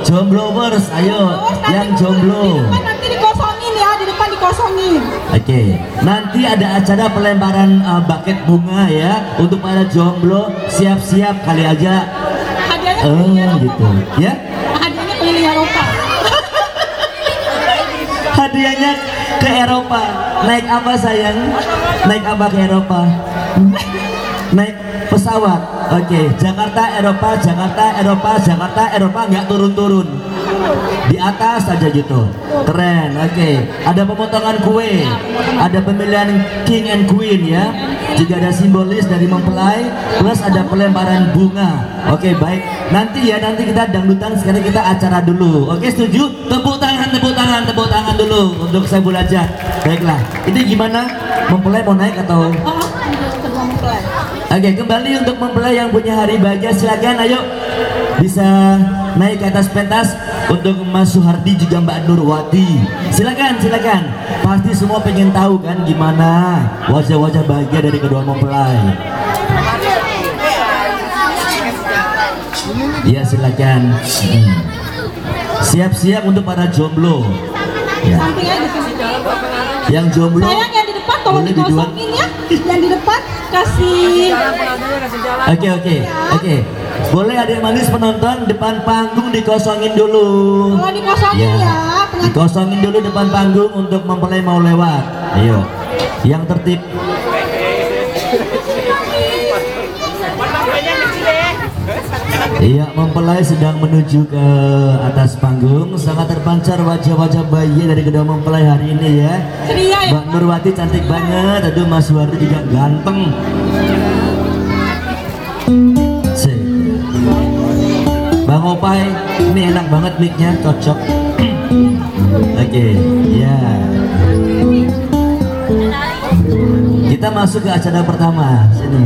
Jombloers, ayo yang jomblo. Nanti dikosongin ya, di depan dikosongin. Oke, nanti ada acara pelemparan buket bunga ya untuk para jomblo. Siap-siap kali aja. Hadiahnya Gitu ya. Hadiahnya keliling Eropa. Hadiahnya ke Eropa. Naik apa sayang? Naik apa ke Eropa? Naik pesawat. Oke, Jakarta Eropa, Jakarta Eropa, Jakarta Eropa, nggak turun-turun. Di atas aja gitu. Keren. Oke, ada pemotongan kue. Ada pemilihan King and Queen ya. Juga ada simbolis dari mempelai, plus ada pelemparan bunga. Oke, baik. Nanti kita dangdutan, sekarang kita acara dulu. Oke, setuju? Tepuk tangan dulu untuk saya belajar. Baiklah. Ini gimana? Mempelai mau naik atau? Kedua mempelai. Oke, kembali untuk mempelai yang punya hari bahagia, silakan ayo bisa naik ke atas pentas. Untuk Mas Suhardi juga Mbak Nurwati, silakan. Pasti semua pengen tahu kan gimana wajah-wajah bahagia dari kedua mempelai. Iya, silakan. Siap-siap untuk para jomblo. Ya. Samping aja. Yang jomblo. Sayang yang di depan tolong dikosongin ya. Yang di depan kasih. Oke. Boleh adik manis penonton depan panggung dikosongin dulu. Kalau dikosongin ya. Dikosongin dulu depan panggung untuk mempelai mau lewat. Ayo. Yang tertib. Iya, mempelai sedang menuju ke atas panggung. Sangat terpancar wajah-wajah bayi dari kedua mempelai hari ini ya. Mbak Nurwati cantik banget. Aduh, Mas Wardi juga ganteng. Bang Opai, ini enak banget mic-nya, cocok. Oke, ya. Kita masuk ke acara pertama. Sini.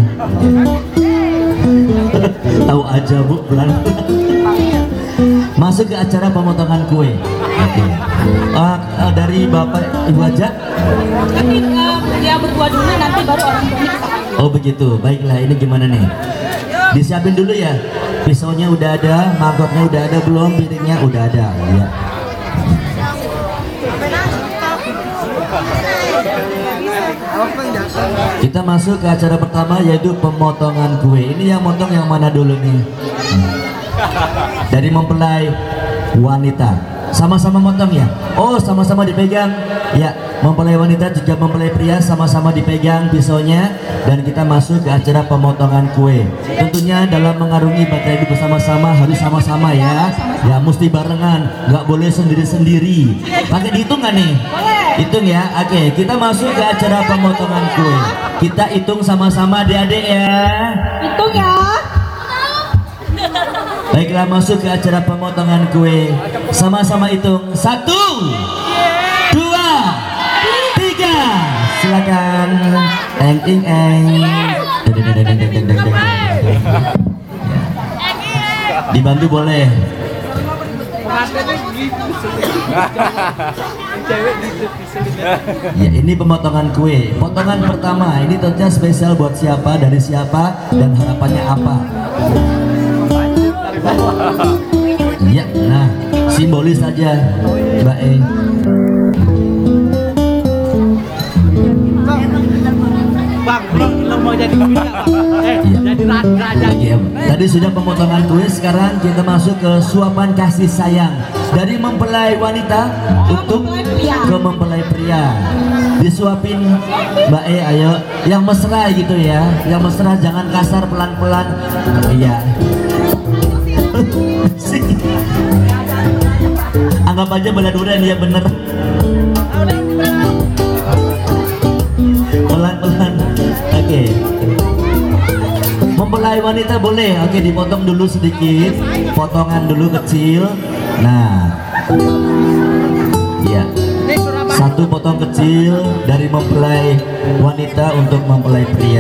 Tahu aja Bu, pelan. Masuk ke acara pemotongan kue. Oke. Dari Bapak Ibu aja. Dia berdua dulu, nanti baru orang tuanya kita panggil. Oh begitu, baiklah. Ini gimana nih? Disiapin dulu ya. Pisaunya udah ada, mangkoknya udah ada belum, piringnya udah ada. Ya. Kita masuk ke acara pertama yaitu pemotongan kue. Ini yang motong yang mana dulu nih? Dari mempelai wanita. Sama-sama motong ya? Oh, sama-sama dipegang. Ya, mempelai wanita juga mempelai pria sama-sama dipegang pisaunya. Dan kita masuk ke acara pemotongan kue. Tentunya dalam mengarungi bahtera hidup bersama-sama harus sama-sama ya. Ya, mesti barengan, nggak boleh sendiri-sendiri. Pakai dihitung nggak nih? Hitung ya. Oke, kita masuk ke acara pemotongan kue. Kita hitung sama-sama adik-adik ya. Hitung ya. Baiklah, masuk ke acara pemotongan kue. Sama-sama hitung. 1, 2, 3. Silakan. Eng ing eng. Dibantu boleh. Ya, ini pemotongan kue. Potongan pertama ini tentunya spesial buat siapa, dari siapa, dan harapannya apa. Ya, nah simbolis saja Mbak E. Bang, lo mau jadi gila, Bang. Jadi raja. Ya, tadi sudah pemotongan kue, sekarang kita masuk ke suapan kasih sayang dari mempelai wanita untuk ke mempelai pria. Disuapin Mbak E, ayo. Yang mesra gitu ya, yang mesra, jangan kasar, pelan-pelan. Iya. Anggap aja bela durian ya, bener. Pelan-pelan. Oke. Mempelai wanita boleh. Oke, dipotong dulu sedikit. Potongan dulu kecil. Nah. Ya. Satu potong kecil dari mempelai wanita untuk mempelai pria.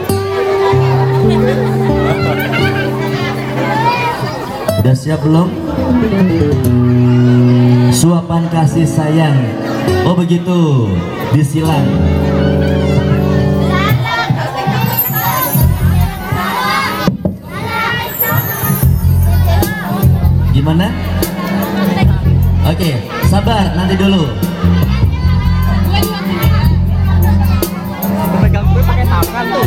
Udah siap belum? Suapan kasih sayang. Oh begitu, disilang. Gimana? Oke, sabar, nanti dulu. Pegang gue pakai tangan tuh.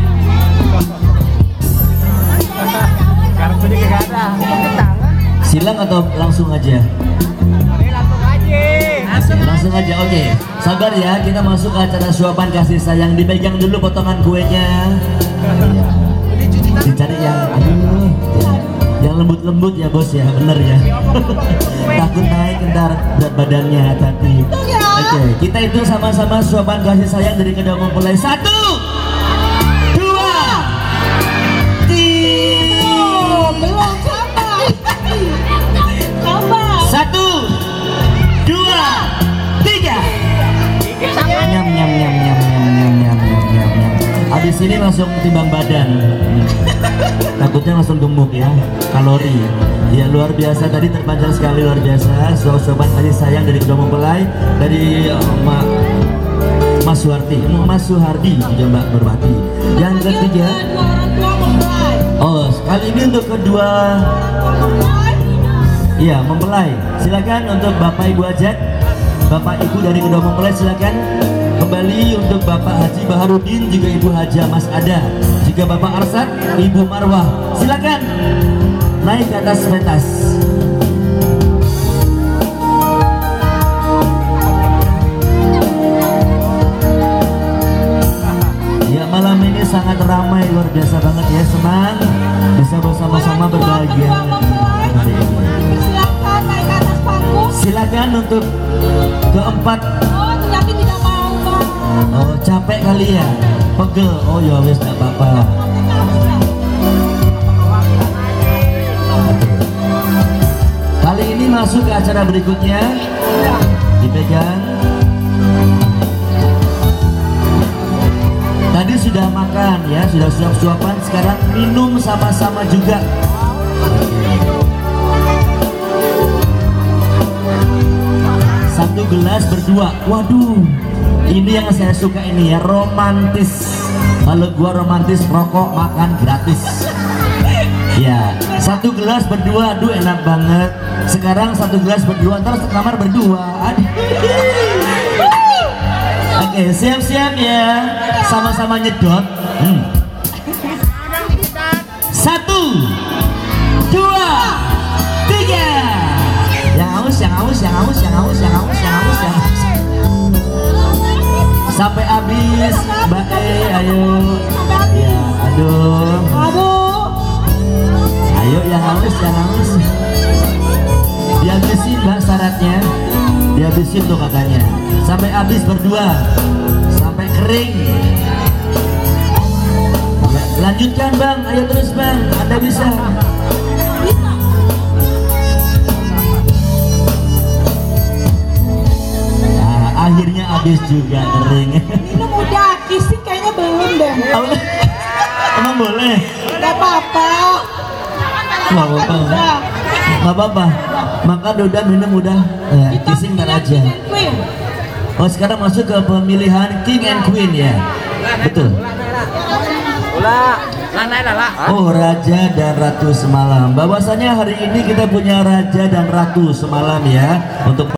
Kartunya kagak ada. Pakai tangan. Silang atau langsung aja? Oke, langsung aja. Langsung aja, oke. Sabar ya, kita masuk ke acara suapan kasih sayang. Dipegang dulu potongan kuenya. Dicari yang, aduh, yang lembut-lembut ya bos ya, bener ya. Takut naik ntar berat badannya tadi. Oke, kita itu sama-sama suapan kasih sayang dari kedua mempelai. 1, 2, 3. Belum sampai. Sabar. 1, 2, 3. Nyam nyam nyam nyam nyam nyam nyam nyam nyam nyam. Habis ini langsung timbang badan. Takutnya langsung gemuk ya, kalori. Ya luar biasa tadi, terpanjang sekali, luar biasa. Sobat kasih sayang dari kedua mempelai, dari Mas Suharti, Mas Suhardi juga Mbak Berbati. Yang ketiga, Dua orang tua mempelai. oh kali ini untuk kedua, iya mempelai. Silakan untuk Bapak Ibu Ajat, Bapak Ibu dari kedua mempelai silakan. Kembali untuk Bapak Haji Baharudin, juga Ibu Haja Mas Ada, juga Bapak Arsad, Ibu Marwah. Silakan naik ke atas pentas. Ya malam ini sangat ramai, luar biasa banget ya, senang bisa bersama-sama berbahagia hari ini. Silakan naik ke atas panggung. Silakan untuk keempat. Oh, ternyata tidak mau, Bang. Oh capek kali ya, pegel. Oh ya wes gak apa-apa. Kali ini masuk ke acara berikutnya. Dipegang. Tadi sudah makan ya, sudah suap-suapan. Sekarang minum sama-sama juga. Satu gelas berdua. Waduh, ini yang saya suka ini ya, romantis. Kalau gua romantis, rokok makan gratis. Ya, satu gelas berdua, aduh enak banget. Sekarang satu gelas berdua, ntar sekamar berdua. Aduh. Oke, siap-siap ya, sama-sama nyedot. 1, 2, 3. Yang haus, yang haus, yang haus, yang haus, yang haus, yang haus, yang haus. Sampai habis, Mbak E, ayo. Ya, aduh. Aduh. Ayo yang haus, yang haus. Dihabisin Mbak syaratnya. Dihabisin tuh katanya. Sampai habis berdua. Sampai kering. Ya, lanjutkan Bang, ayo terus Bang. Anda bisa. Nah, akhirnya habis juga kering. Minum udah, kissing kayaknya belum deh. Emang boleh? Gak apa-apa. Gak apa-apa. Udah. Gak apa-apa. Makan udah, minum udah. Kissing ntar aja. King and Queen. Oh sekarang masuk ke pemilihan King and Queen ya. Betul. Oh Raja dan Ratu Semalam. Bahwasanya hari ini kita punya Raja dan Ratu Semalam ya untuk